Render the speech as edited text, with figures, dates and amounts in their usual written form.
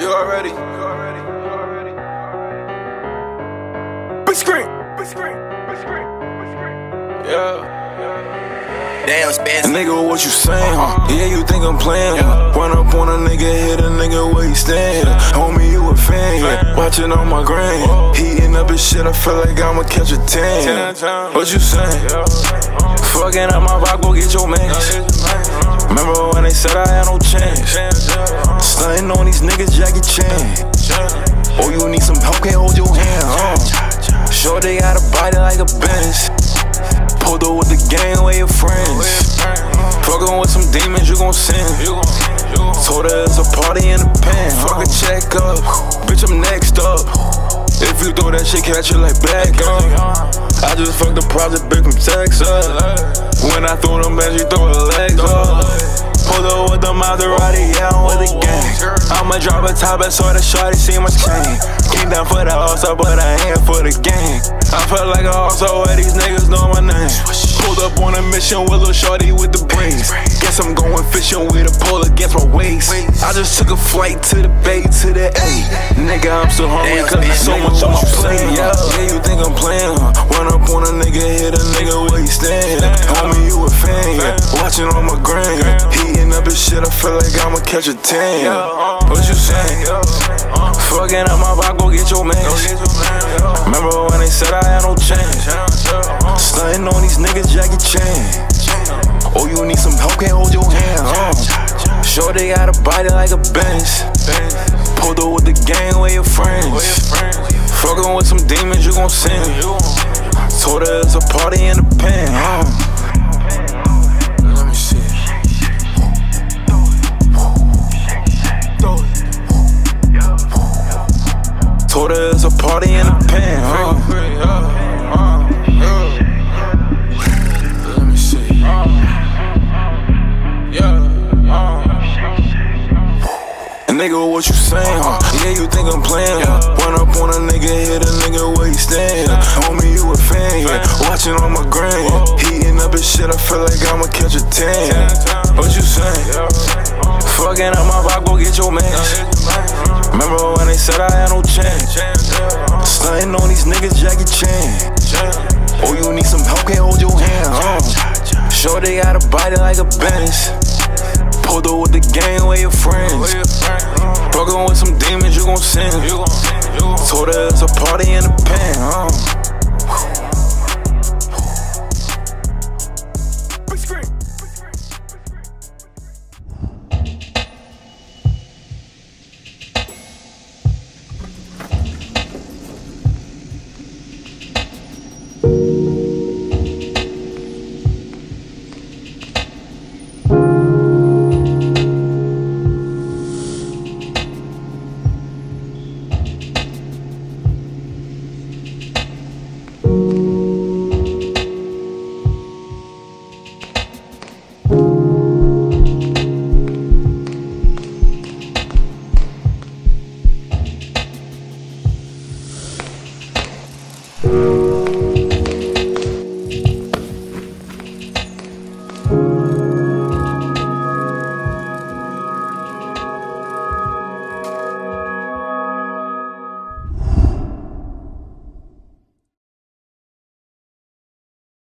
You already. Big screen. Yeah. Damn, Spence. Nigga, what you saying, huh? Yeah, you think I'm playing, huh? Run up on a nigga, hit a nigga where he stand, homie, you a fan, yeah. Watching on my gram, heating up his shit, I feel like I'ma catch a 10. What you saying? Fucking up my rock, go get your man. Remember when they said I had no chance? Stunting on these niggas, Jackie Chan. Oh, you need some help, can't hold your hand, Sure they got a body like a Benz. Pulled up with the gang, where your friends. Fucking with some demons, you gon' sin. Told her it's a party in the pen. Fuck a check up, bitch, I'm next up. If you throw that shit, catch it like back up. I just fucked the project big from Texas. When I throw them back, you throw her legs up. Pulled up with the Maserati, yeah, I'm with the gang. I'ma drop a top, I saw the shorty, see my chain. Came down for the also, but I ain't for the gang. I felt like a also where these niggas know my name. Pulled up on a mission with Lil' Shorty with the braids. Guess I'm going fishing with a pole against my waist. I just took a flight to the Bay, to the A. Nigga, I'm so hungry cause there's so much on my plate. Yeah, you think I'm playing, huh? Run up on a nigga, hit a nigga where he stand. Homie, you a fan, yeah. Watching on my gram, heating up his shit, I feel like I'ma catch a 10. What you saying? Fucking up my rock, go get your man. Remember when they said I had no chance? Stunting on these niggas, Jackie Chan. Oh, you need some help, can't hold your hand, Sure they got a body like a Benz. Pulled up with the gang, where your friends. Fucking with some demons, you gon' sin. Told her it's a party in the pen, Let me see. Told her it's a party in the pen, Let me see. Nigga, what you saying, huh? Yeah, you think I'm playing, huh? Run up on a nigga, hit a nigga where he stand. Homie, you a fan, yeah. Watching on my gram, heating up his shit, I feel like I'ma catch a 10. What you saying? Fucking up my rock, go get your man. Remember when they said I had no chance? Stunting on these niggas, Jackie Chan. Oh, you need some help, can't hold your hand, Sure they got a body like a Benz. Pulled up with the gang, where your friends. Fucking with some demons, you gon' sin. Told her it's a party in the